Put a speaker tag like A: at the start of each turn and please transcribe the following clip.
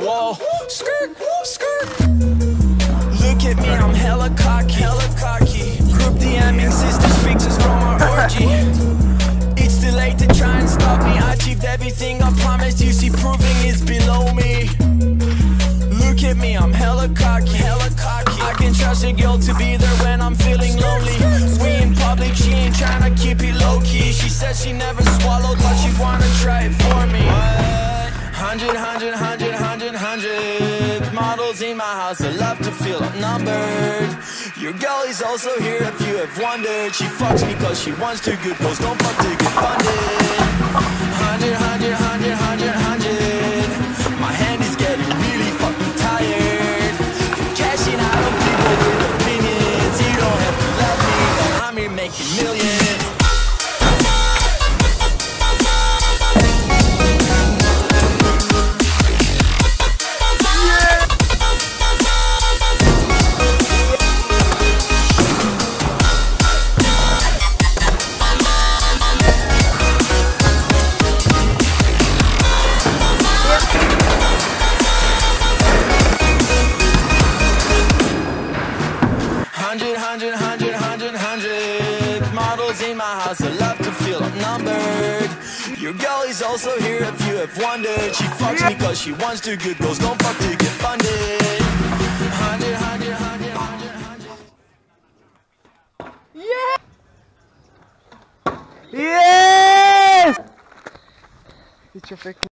A: Whoa, skirt, skirt. Look at me, I'm hella cocky, hella cocky. Group DMing sisters, pictures from our orgy. It's too late to try and stop me. I achieved everything I promised you, see proving is below me. Look at me, I'm hella cocky, hella cocky. I can trust a girl to be there when I'm feeling lonely. We in public, she ain't tryna keep it low-key. She said she never swallowed, but she wanna try it for me. What? 100, 100, 100, 100, 100 models in my house, I love to feel outnumbered. Your girl is also here if you have wondered. She fucks me cause she wants two good girls, don't fuck to get funded. 100, 100, 100, 100, 100. My hand is getting really fucking tired from cashing out on people with opinions. You don't have to love me, but I'm here making millions. Models in my house, I love to feel outnumbered. Your girl is also here if you have wondered. She fucks me cause she wants two good girls, don't fuck to get funded. 100, 100, 100, 100, 100.
B: Yes! It's your fake.